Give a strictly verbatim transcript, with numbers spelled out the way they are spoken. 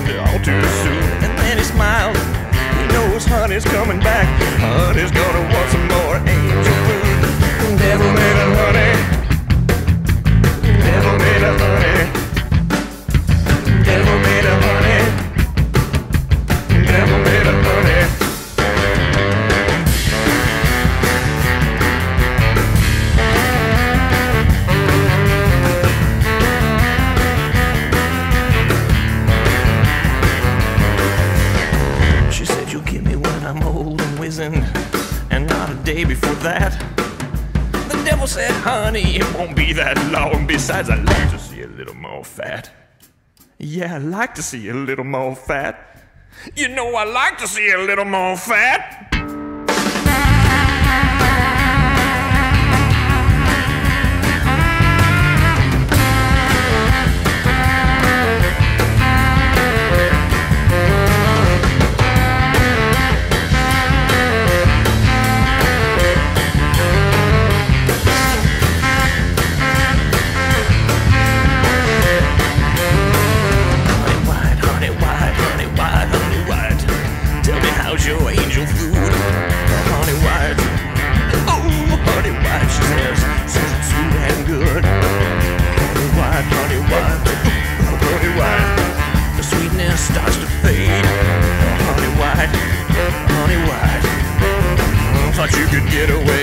end all too soon. And then he smiled. He knows honey's coming back. Honey's gonna want some more angel food. Devil made of honey. Devil made of honey. Devil made of honey. Devil made of honey. She said you'll give me when I'm old and wizened, and not a day before that. The devil said, honey, it won't be that long. Besides, I'd like to see a little more fat. Yeah, I'd like to see a little more fat. You know, I like to see a little more fat. How's your angel food? Honey white. Oh, honey white, she says, so sweet and good. Honey white, honey white, honey white. The sweetness starts to fade. Honey white, honey white. Thought you could get away.